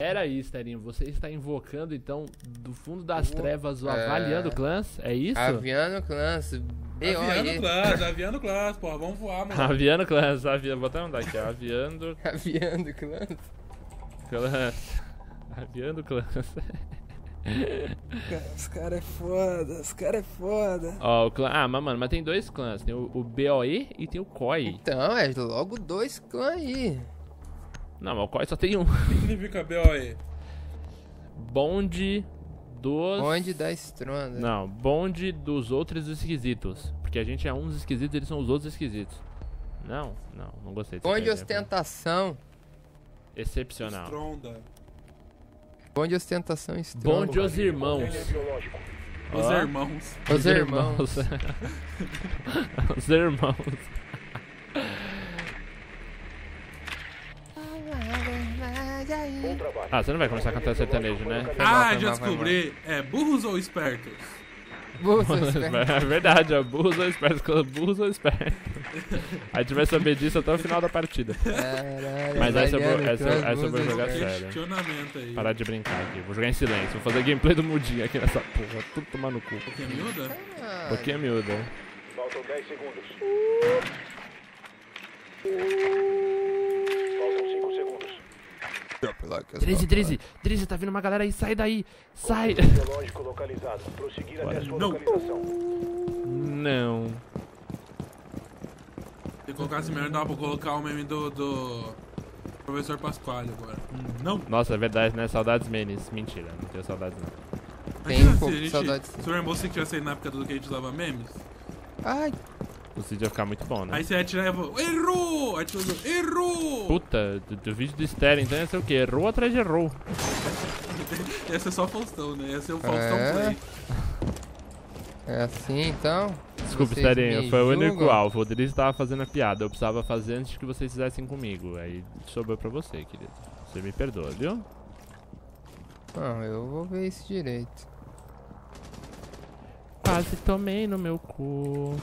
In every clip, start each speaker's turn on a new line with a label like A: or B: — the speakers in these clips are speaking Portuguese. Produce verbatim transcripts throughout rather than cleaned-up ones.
A: Peraí, Sterinho, você está invocando, então, do fundo das
B: Uh,
A: trevas, o
B: é...
A: Aviano Clans? É isso?
B: Aviano Clans. Ei,
C: Aviano Clans, Aviano Clans, porra, vamos voar, mano.
A: Aviano Clans, Aviano, vou até mandar aqui, ó, Aviano...
B: Aviano Clans.
A: Clans. Aviano Clans.
B: Os caras é foda, os caras é foda.
A: Ó, o clã... Ah, mas mano, mas tem dois clãs, tem o, o B O E e tem o C O I.
B: Então, é logo dois clãs aí.
A: Não, mas o C O I só tem um.
C: O que significa B O E?
A: Bonde dos...
B: Bonde da estronda.
A: Não, bonde dos outros esquisitos. Porque a gente é uns esquisitos e eles são os outros esquisitos. Não, não, não gostei disso.
B: Bonde ostentação.
A: Excepcional.
C: Estronda.
B: Bonde ostentação estronda.
A: Bonde os irmãos.
C: Os
A: Ó.
C: irmãos.
B: Os irmãos.
A: Os irmãos. Ah, você não vai começar a cantar sertanejo, né?
B: Foi mal,
C: Ah,
B: foi
C: já
B: mal, foi
C: descobri. É burros ou espertos?
B: Burros ou espertos?
A: É verdade, ó. Burros ou espertos, burros ou espertos. A gente vai saber disso até o final da partida.
B: Caralho,
A: Mas essa eu vou,
B: Mariano
A: essa,
B: Clans,
A: essa eu vou
B: burros ou
A: jogar
B: espertos.
A: sério.
C: Questionamento aí.
A: Parar de brincar aqui. Vou jogar em silêncio. Vou fazer gameplay do mudinho aqui nessa porra. Tudo tomar no cu.
C: Que miúda?
B: Ah,
A: Pouquinho miúda.
D: Faltam dez segundos. Faltam cinco segundos.
A: Drizzy, Drizzy, Drizzy, tá vindo uma galera aí. Sai daí. Sai.
D: Biológico localizado. Prosseguir até
A: Bora.
D: sua
C: Não.
D: localização.
A: Não.
C: Se colocasse merda, dava pra colocar o meme do, do Professor Pasquale agora. Não.
A: Nossa, é verdade, né? Saudades memes. Mentira, não tenho saudades não.
B: Tem
C: Imagina
B: um
C: se
B: pouco
C: a
B: de
C: gente-
B: saudade.
C: Se o Rainbow Six tivesse saído na época do que a gente usava memes,
B: Ai,
A: O vídeo ia ficar muito bom, né?
C: aí você ia tirar e ia falar, errou! Aí tu falou, errou!
A: Puta, do, do vídeo do Stereo, então ia ser o quê? Errou atrás de errou.
C: Ia ser só Faustão, né? Ia ser o Faustão
B: É.
C: Play.
B: é assim então?
A: Desculpa,
B: Vocês
A: Sterinho,
B: me
A: foi o único
B: julgam?
A: alvo. O Drizzy tava fazendo a piada. Eu precisava fazer antes que vocês fizessem comigo. Aí sobrou pra você, querido. Você me perdoa, viu?
B: Não, eu vou ver isso direito.
A: Quase tomei no meu cu.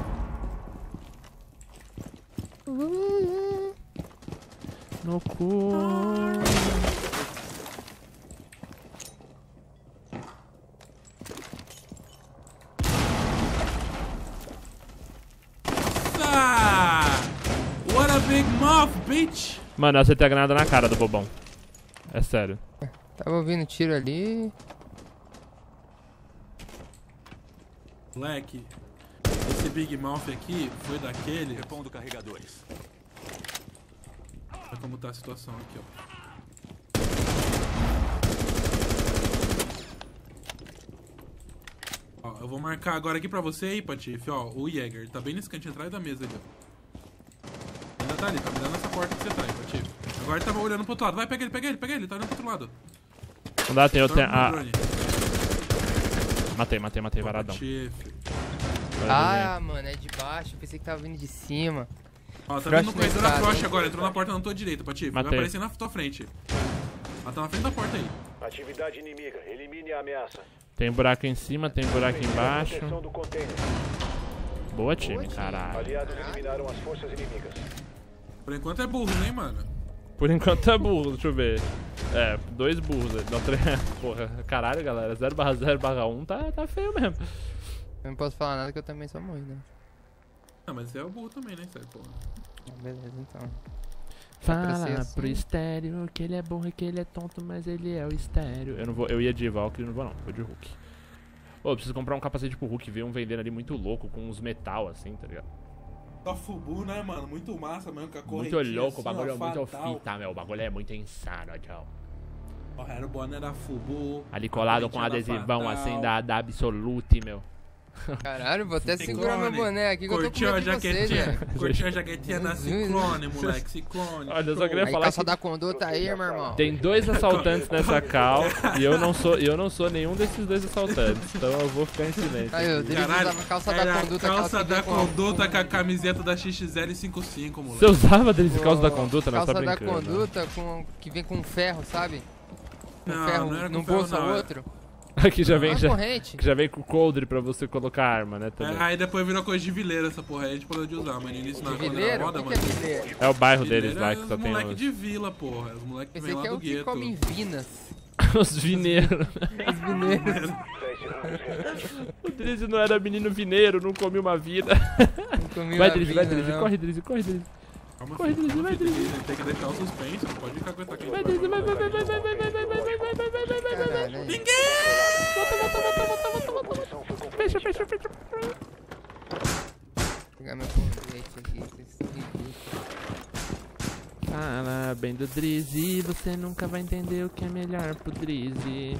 A: No cu.
C: Ah! What a big muff, bitch!
A: Mano, eu acertei a granada na cara do bobão. É sério.
B: Tava ouvindo tiro ali.
C: Moleque, esse Big Mouth aqui foi daquele.
D: Repondo carregadores.
C: Olha como tá a situação aqui, ó. Ó, eu vou marcar agora aqui pra você aí, Patife, ó, o Jäger. Tá bem nesse cantinho atrás da mesa ali, ó. Ainda tá ali, tá me dando essa porta que você tá aí, Patife. Agora ele tava olhando pro outro lado. Vai, pega ele, pega ele, pega ele, tá olhando pro outro lado.
A: Não dá, tem outro.
C: Torna no
A: Ah,
C: drone.
A: matei, matei, matei,
C: Pô,
A: varadão.
C: Patife.
B: Ah, mano, é de baixo. Eu pensei que tava vindo de cima.
C: Ó, tá
B: Frost
C: vindo no
B: na
C: corredor da
B: escada,
C: Frost
B: hein?
C: agora, entrou na porta na tua direita, Patife. Vai
A: Matei.
C: aparecer na tua frente. Ela tá na frente da porta aí.
D: Atividade inimiga. Elimine a ameaça.
A: Tem buraco em cima, tem buraco embaixo.
D: Proteção do container.
A: Boa, time, caralho.
D: Aliados eliminaram as forças inimigas.
C: Por enquanto é burro, né, mano?
A: Por enquanto é burro, deixa eu ver. É, dois burros. Não, três. Porra, caralho, galera. zero barra zero barra um tá, tá feio mesmo.
B: Eu não posso falar nada que eu também sou muito, né?
C: Não, mas você é o burro também, né, sério, porra.
B: Ah, beleza, então.
A: Fala
B: ser assim.
A: pro estéreo que ele é burro e que ele é tonto, mas ele é o estéreo. Eu não vou, eu ia de Valkyrie, não vou não, vou de Hulk. Ô, eu preciso comprar um capacete pro Hulk, vi um vendendo ali muito louco, com uns metal assim, tá ligado?
C: Só Fubu, né, mano? Muito massa mesmo, com a
A: Muito
C: correntinha
A: louco, o
C: assim,
A: bagulho
C: ó,
A: é muito
C: fatal.
A: fita, meu, o bagulho é muito insano, tchau.
C: Ó, era o boné da Fubu.
A: Ali colado com
C: correntinha
A: adesivão
C: Fatal.
A: assim da, da Absolute, meu.
B: Caralho, vou até
C: Ciclone.
B: segurar meu boné aqui que eu tô com
C: Curtiu a
B: medo de vocês,
C: jaquetinha,
B: velho.
C: curtiu a jaquetinha da
B: Jesus.
C: Ciclone, moleque, Ciclone.
A: Olha, eu só queria
B: Aí,
A: falar
B: calça
A: que
B: da conduta aí, meu irmão.
A: tem dois assaltantes nessa cal e eu não sou, eu não sou nenhum desses dois assaltantes, então eu vou ficar em silêncio.
B: Aí, o Drizzy
C: Caralho,
B: usava calça
C: era
B: da
C: a
B: conduta.
C: calça
B: que
C: da
B: vem com-
C: conduta com a camiseta da X X L cinquenta e cinco, moleque.
A: Você usava desse calça da
B: Pô,
A: conduta, não tá
B: Calça da
A: brincando?
B: conduta com, que vem com ferro, sabe? Com
C: Não,
B: ferro
C: não era com
B: num
C: ferro,
B: bolso
C: não,
B: ao
C: era-
B: outro.
A: Aqui já vem,
B: Uma
A: já,
B: corrente.
A: que já vem com o coldre pra você colocar a arma, né? Também.
C: É, aí depois virou coisa de vileiro essa porra aí, a gente parou de usar, mas no início na
B: De
C: quando era
B: vileiro?
C: moda,
B: O que
C: mano.
B: que é vileiro?
A: É o bairro
C: Vileiro
A: deles lá
C: é
A: que
C: os
A: só tem
C: moleque
A: os,
C: de vila, porra. Os moleques que
B: Esse
C: vêm lá
B: aqui é
C: do
B: o que
C: gueto.
B: come em Vinas.
A: os vineiros.
B: Os vineiros.
D: dez segundos restantes.
A: O Drizzy não era menino vineiro, não comia uma vida.
B: Não comi
A: Vai,
B: uma
A: Drizzy, vai,
B: vina,
A: Drizzy,
B: não.
A: corre, Drizzy, corre, Drizzy.
C: Calma,
A: Corre,
C: filho,
A: Drizzy,
C: calma,
A: vai,
C: filho,
A: Drizzy.
C: tem que- Tem que deixar o suspense, não pode ficar com essa
A: Vai, Drizzy, vai, vai, vai, vai, vai, vai, vai, vai, vai, vai, vai, vai, vai, vai, vai, vai, vai.
B: Caralho, aí.
A: Volta, volta, volta, volta, volta, volta, volta. Fecha, fecha, fecha.
B: Vou pegar meu colete aqui. Esse ridículo.
A: Fala bem do Drizzy, você nunca vai entender o que é melhor pro Drizzy.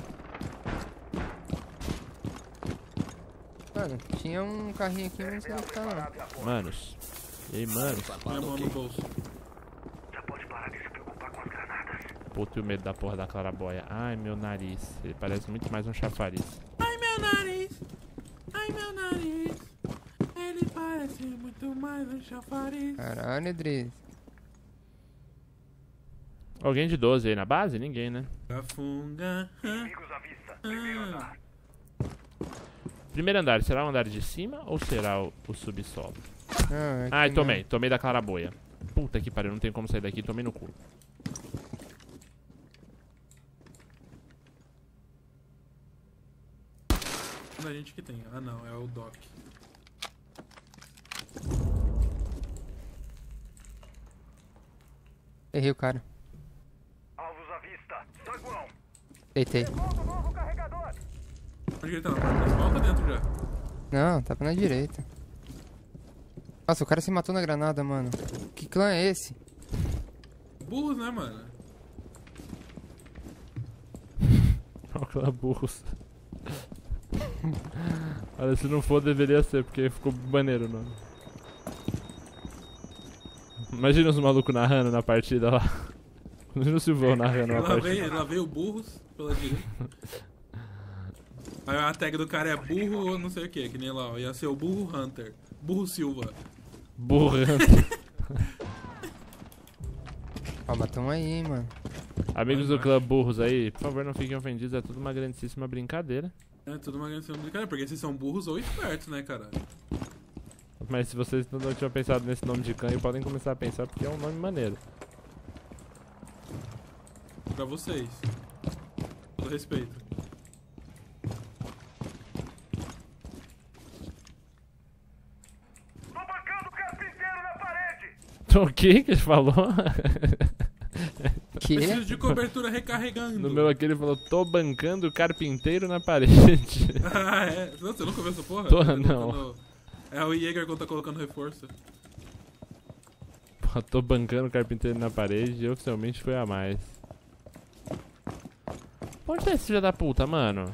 B: Mano, tinha um carrinho aqui, mas não sei onde tá não.
A: Manos. E aí, manos.
C: Põe a mão no bolso.
A: Puta, o medo da porra da clarabóia. Ai, meu nariz. Ele parece muito mais um chafariz.
C: Ai, meu nariz. Ai, meu nariz. Ele parece muito mais um chafariz.
B: Caralho, Drizzy.
A: Alguém de doze aí na base? Ninguém, né?
C: Cafunga. Ah.
A: Primeiro andar, será o andar de cima ou será o, o subsolo?
B: Ah,
A: Ai,
B: aqui
A: tomei. Tomei da claraboia. Puta que pariu, não tem como sair daqui. Tomei no cu.
C: Não é a gente que tem. Ah, não. É o Doc.
B: Errei o cara.
D: Alvos à vista. Saguão.
B: Deitei.
C: Onde ele tá? Na parte principal ou tá dentro já?
B: Não, tava na direita. Nossa, o cara se matou na granada, mano. Que clã é esse?
C: Burros, né, mano?
A: Olha burros. Olha, se não for, deveria ser, porque ficou maneiro o nome. Imagina os malucos narrando na partida lá. Imagina o Silvão narrando na
C: Lá
A: partida.
C: veio, lá veio o burros pela direita. Aí a tag do cara é burro ou não sei o que, que nem lá, ó. Ia ser o burro Hunter. Burro Silva.
A: Burrando.
B: Ó, mas tamo aí, hein, mano.
A: Amigos do clã burros aí, por favor, não fiquem ofendidos, é tudo uma grandíssima brincadeira.
C: É tudo uma grande brincadeira, porque vocês são burros ou espertos, né, cara?
A: Mas se vocês não tinham pensado nesse nome de clã, podem começar a pensar porque é um nome maneiro.
C: Pra vocês. Todo respeito.
D: Tô bancando o carpinteiro na parede.
A: Então, o que que ele falou?
B: Que?
C: Preciso de cobertura recarregando.
A: No meu aqui ele falou, tô bancando o carpinteiro na parede.
C: Ah, é? Não, você nunca viu essa porra?
A: Tô,
C: Tá
A: não.
C: colocando- É o Jäger quando tá colocando reforço.
A: Pô, tô bancando o carpinteiro na parede e oficialmente foi a mais. Onde tá esse filho da puta, mano?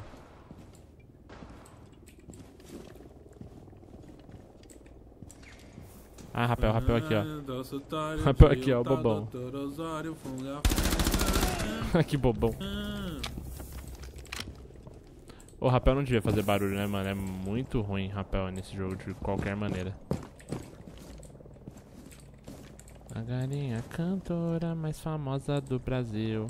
A: Ah, rapel, rapel aqui, ó. Rapel aqui, ó, o bobão. Que bobão. O rapel não devia fazer barulho, né, mano? É muito ruim rapel nesse jogo de qualquer maneira. A galinha cantora mais famosa do Brasil.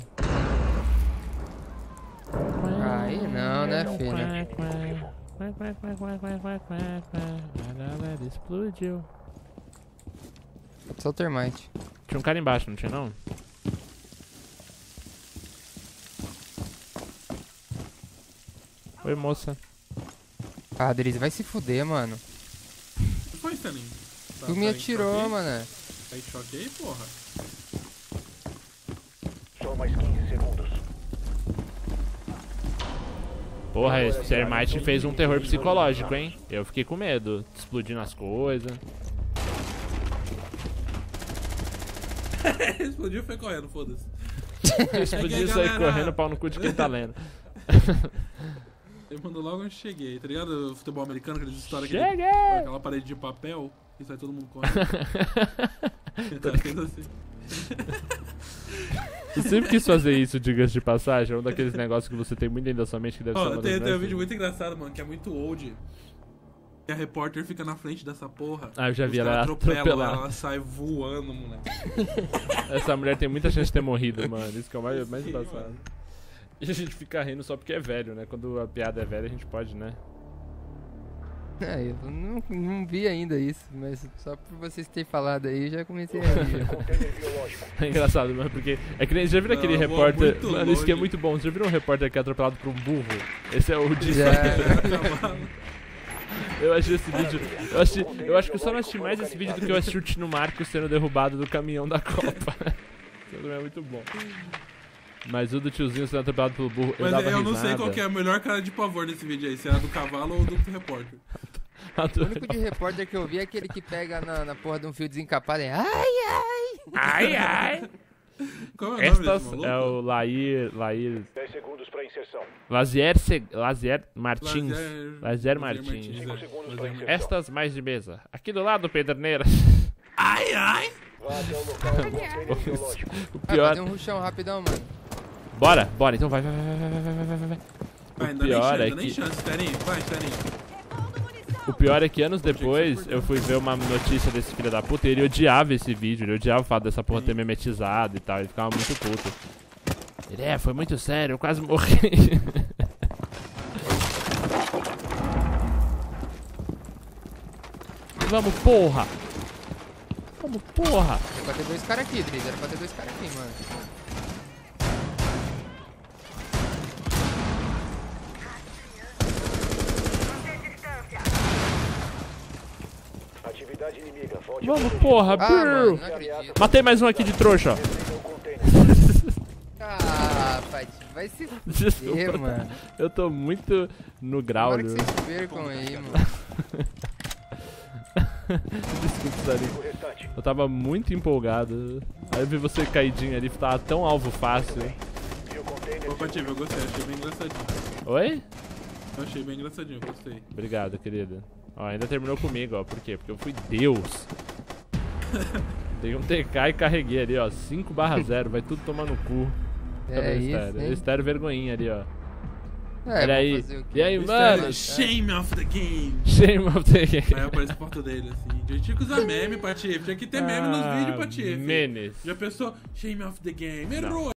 B: Aí não, né, filho?
A: Ela explodiu.
B: Só o termite.
A: Tinha um cara embaixo, não tinha não? Oi, moça.
B: Ah, Drizzy, vai se fuder, mano.
C: O que foi, Stanley? Tá-
B: Tu me
C: tá em
B: atirou,
C: choque aí?
B: mano.
C: Tá em choque aí, porra?
D: Só mais quinze segundos.
A: Porra, esse termite fez um terror psicológico, hein? Eu fiquei com medo, explodindo as coisas.
C: Explodiu e foi correndo, foda-se.
A: Explodiu e sair correndo, pau no cu de quem tá lendo.
C: Ele mandou logo onde cheguei, tá ligado? O futebol americano, aquelas histórias que
A: Cheguei!
C: ele- aquela parede de papel e sai todo mundo correndo. Tá sendo assim.
A: Eu sempre quis fazer isso, diga-se de passagem. É um daqueles negócios que você tem muito dentro da sua mente que deve ser
C: Ó,
A: uma das
C: tem, tem um
A: melhores
C: vídeo
A: coisas.
C: muito engraçado, mano, que é muito old. E a repórter fica na frente dessa porra.
A: Ah, eu já
C: os
A: vi
C: caras
A: ela
C: atropelam
A: atropelar.
C: ela, ela sai voando, moleque.
A: Essa mulher tem muita chance de ter morrido, mano. Isso que é o mais, mais engraçado. E a gente fica rindo só porque é velho, né? Quando a piada é velha, a gente pode, né?
B: É, eu não, não vi ainda isso, mas só por vocês terem falado aí, eu já comecei a rir.
D: Container biológico.
A: É engraçado, mano, porque... É que nem... Já viram aquele
C: Ah, voa
A: repórter...
C: muito
A: Mano, isso aqui é
C: longe.
A: muito bom. Você já viram um repórter que é atropelado por um burro? Esse é o de...
B: Já.
A: Eu achei esse vídeo... Eu, achei, eu acho que eu só não assisti mais esse vídeo do que eu assisti o Tino Marcos sendo derrubado do caminhão da Copa. Isso é muito bom. Mas o do tiozinho sendo atropelado pelo burro, eu
C: Mas
A: dava
C: eu não
A: risada.
C: sei qual que é a melhor cara de pavor nesse vídeo aí, se era do cavalo ou do repórter.
B: O único de repórter que eu vi é aquele que pega na, na porra de um fio desencapado e ai, ai.
A: Ai, ai.
C: Qual é o nome desse
A: Estas
C: maluco?
A: é o Lair... Lair...
D: dez segundos para inserção.
A: Lazier, Se... Lazier Martins.
C: Lazier-
A: Lazier
C: Lazier
A: Martins.
C: Martins, é.
D: segundos
C: Lazier
D: pra
C: Martins.
A: Estas mais de mesa. Aqui do lado, Pederneiras.
C: Ai, ai!
D: Vá até o local do container biológico.
A: O
B: Ah,
A: pior...
B: fazer um rushão rapidão, mano.
A: Bora, bora. Então vai, vai, vai, vai, vai, vai, vai, vai.
C: Vai,
A: O
C: ainda nem
A: pior
C: chance,
A: é
C: ainda nem
A: que...
C: chance, Sterinho. Vai, Sterinho.
A: O pior é que anos depois eu fui ver uma notícia desse filho da puta e ele odiava esse vídeo, ele odiava o fato dessa porra ter memetizado e tal, ele ficava muito puto. Ele é, foi muito sério, eu quase morri. Vamos, porra! Vamos, porra!
B: Era pra ter dois caras aqui, Drizzy. Era pra ter dois caras aqui, mano.
D: Atividade inimiga. Volte
A: Vamos,
D: ao
A: porra,
B: Ah, mano,
A: brrr.
B: não acredito.
A: Matei mais um aqui de trouxa, ó.
D: Desenhe o container.
B: Ah, Pati, vai se fuder,
A: Desculpa,
B: mano.
A: eu tô muito no grau,
B: Tomara que
A: viu?
B: vocês percam aí, mano.
A: Desculpa, Sarinho.
D: O restante.
A: Eu tava muito empolgado. Aí eu vi você caidinho ali, tava tão alvo fácil.
D: E o container.
C: Ô, Patife, eu gostei, achei bem engraçadinho.
A: Oi?
C: Eu achei bem engraçadinho, eu gostei.
A: Obrigado, querido. Ó, ainda terminou comigo, ó. Por quê? Porque eu fui Deus. Dei um T K e carreguei ali, ó. cinco barra zero, vai tudo tomar no cu.
B: É isso, hein?
A: Estéreo vergonhinha ali, ó.
B: É,
A: Olha aí.
B: vou fazer o quê?
A: E aí,
C: Sterinho,
A: mano?
C: shame of the game.
A: Shame of the game.
C: Aí aparece a foto dele, assim. A gente tinha que usar meme, Patife. Tinha que ter meme nos
A: Ah,
C: vídeos, Patife.
A: Menes.
C: Já pensou? Shame of the game. Errou.